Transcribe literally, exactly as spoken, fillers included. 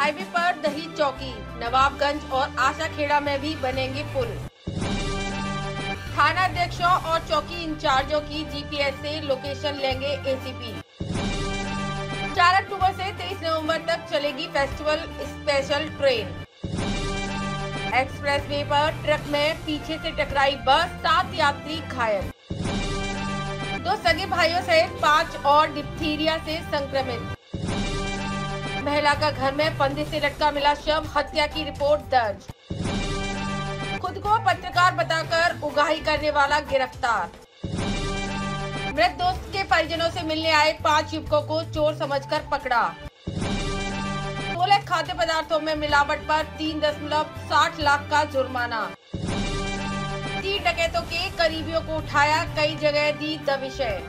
Highway पर दही चौकी, नवाबगंज और आशाखेड़ा में भी बनेंगे पुल। थाना अध्यक्षों और चौकी इंचार्जों की जीपीएस से लोकेशन लेंगे एसीपी। चार अक्टूबर से तेईस नवंबर तक चलेगी फेस्टिवल स्पेशल ट्रेन। एक्सप्रेसवे पर ट्रक में पीछे से टकराई बस, सात यात्री घायल। दो सगे भाइयों सहित पांच और डिप्थीरिया से संक्रमित। महिला का घर में फंदे से लटका मिला शव, हत्या की रिपोर्ट दर्ज। खुद को पत्रकार बताकर उगाही करने वाला गिरफ्तार। मृत दोस्त के परिजनों से मिलने आए पांच युवकों को चोर समझकर पकड़ा। सोलह खाद्य पदार्थों में मिलावट पर तीन दशमलव साठ लाख का जुर्माना। तीन डकैतों के करीबियों को उठाया, कई जगह दी दबिशें।